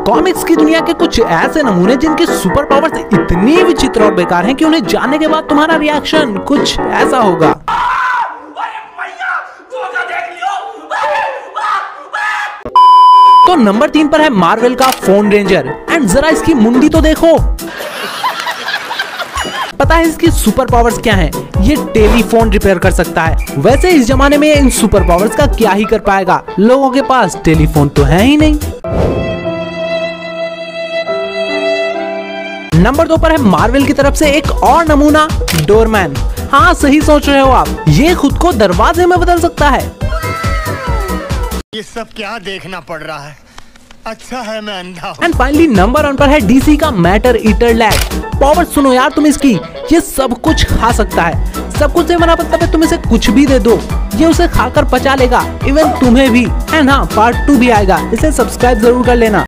Comics की दुनिया के कुछ ऐसे नमूने जिनके सुपर पावर्स इतनी विचित्र और बेकार हैं कि उन्हें जानने के बाद तुम्हारा रिएक्शन कुछ ऐसा होगा। तो नंबर 3 पर है मार्वल का फोन रेंजर। एंड जरा इसकी मुंडी तो देखो। पता है इसकी सुपर पावर्स क्या हैं? ये टेलीफोन रिपेयर कर सकता है। वैसे इस जमाने में इन सुपर पावर्स का क्या ही कर पाएगा, लोगों के पास टेलीफोन तो है ही नहीं। नंबर 2 पर है मार्वल की तरफ से एक और नमूना, डोरमैन। हाँ, सही सोच रहे हो आप, ये खुद को दरवाजे में बदल सकता है। ये सब क्या देखना पड़ रहा है? अच्छा है मैं अंधा हूं। एंड फाइनली नंबर 1 पर है डीसी का मैटर ईटर लैग। पावर सुनो यार तुम इसकी, ये सब कुछ खा सकता है। सब कुछ से मना मतलब है तुम इसे कुछ भी दे दो, ये उसे खाकर पचा लेगा, इवन तुम्हें भी। एंड हाँ, पार्ट 2 भी आएगा, इसे सब्सक्राइब जरूर कर लेना।